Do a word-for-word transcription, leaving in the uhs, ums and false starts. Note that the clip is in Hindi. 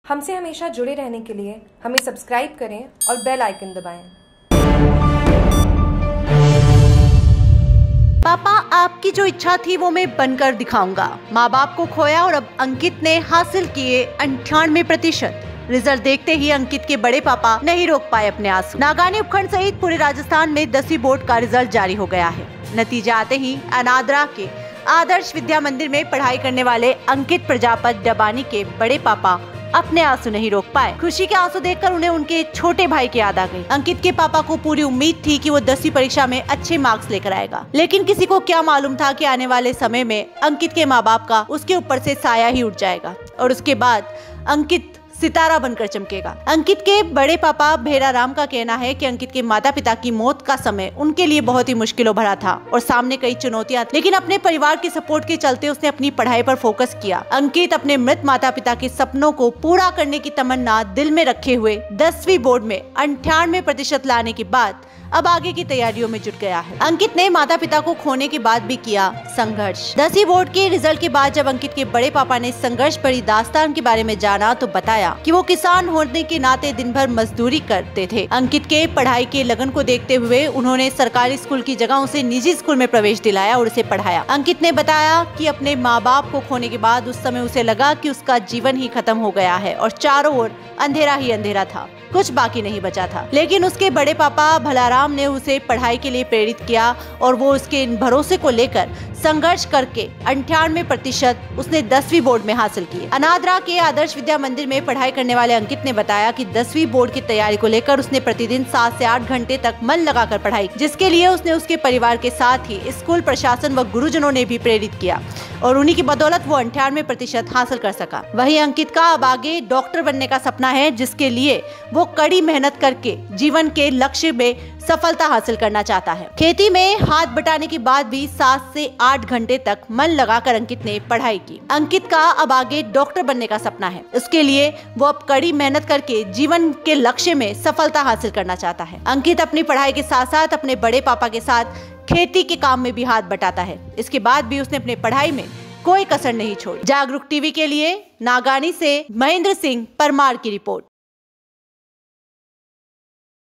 हमसे हमेशा जुड़े रहने के लिए हमें सब्सक्राइब करें और बेल आइकन दबाएं। पापा, आपकी जो इच्छा थी वो मैं बनकर दिखाऊंगा। माँ बाप को खोया और अब अंकित ने हासिल किए अंठानवे प्रतिशत। रिजल्ट देखते ही अंकित के बड़े पापा नहीं रोक पाए अपने आंसू। नागानी उपखंड सहित पूरे राजस्थान में दसवीं बोर्ड का रिजल्ट जारी हो गया है। नतीजा आते ही अनादरा के आदर्श विद्या मंदिर में पढ़ाई करने वाले अंकित प्रजापत डबानी के बड़े पापा अपने आंसू नहीं रोक पाए। खुशी के आंसू देखकर उन्हें उनके छोटे भाई की याद आ गई। अंकित के पापा को पूरी उम्मीद थी कि वो दसवीं परीक्षा में अच्छे मार्क्स लेकर आएगा, लेकिन किसी को क्या मालूम था कि आने वाले समय में अंकित के माँ बाप का उसके ऊपर से साया ही उठ जाएगा और उसके बाद अंकित सितारा बनकर चमकेगा। अंकित के बड़े पापा भेरा राम का कहना है कि अंकित के माता पिता की मौत का समय उनके लिए बहुत ही मुश्किलों भरा था और सामने कई चुनौतियां, लेकिन अपने परिवार के सपोर्ट के चलते उसने अपनी पढ़ाई पर फोकस किया। अंकित अपने मृत माता पिता के सपनों को पूरा करने की तमन्ना दिल में रखे हुए दसवीं बोर्ड में अंठानवे प्रतिशत लाने के बाद अब आगे की तैयारियों में जुट गया है। अंकित ने माता पिता को खोने के बाद भी किया संघर्ष। दसवीं बोर्ड के रिजल्ट के बाद जब अंकित के बड़े पापा ने संघर्ष भरी दास्तान के बारे में जाना तो बताया कि वो किसान होने के नाते दिन भर मजदूरी करते थे। अंकित के पढ़ाई के लगन को देखते हुए उन्होंने सरकारी स्कूल की जगह उसे निजी स्कूल में प्रवेश दिलाया और उसे पढ़ाया। अंकित ने बताया कि अपने माँ बाप को खोने के बाद उस समय उसे लगा कि उसका जीवन ही खत्म हो गया है और चारों ओर अंधेरा ही अंधेरा था, कुछ बाकी नहीं बचा था। लेकिन उसके बड़े पापा भलाराम ने उसे पढ़ाई के लिए प्रेरित किया और वो उसके इन भरोसे को लेकर संघर्ष करके अंठानवे प्रतिशत उसने दसवीं बोर्ड में हासिल किए। अनादरा के आदर्श विद्या मंदिर में पढ़ाई करने वाले अंकित ने बताया कि दसवीं बोर्ड की तैयारी को लेकर उसने प्रतिदिन सात से आठ घंटे तक मन लगाकर पढ़ाई, जिसके लिए उसने उसके परिवार के साथ ही स्कूल प्रशासन व गुरुजनों ने भी प्रेरित किया और उन्हीं की बदौलत वो अंठानवे प्रतिशत हासिल कर सका। वहीं अंकित का अब आगे डॉक्टर बनने का सपना है, जिसके लिए वो कड़ी मेहनत करके जीवन के लक्ष्य में सफलता हासिल करना चाहता है। खेती में हाथ बटाने के बाद भी सात से आठ घंटे तक मन लगाकर अंकित ने पढ़ाई की। अंकित का अब आगे डॉक्टर बनने का सपना है, उसके लिए वो अब कड़ी मेहनत करके जीवन के लक्ष्य में सफलता हासिल करना चाहता है। अंकित अपनी पढ़ाई के साथ साथ अपने बड़े पापा के साथ खेती के काम में भी हाथ बटाता है। इसके बाद भी उसने अपने पढ़ाई में कोई कसर नहीं छोड़ी। जागरूक टीवी के लिए नागानी से महेंद्र सिंह परमार की रिपोर्ट।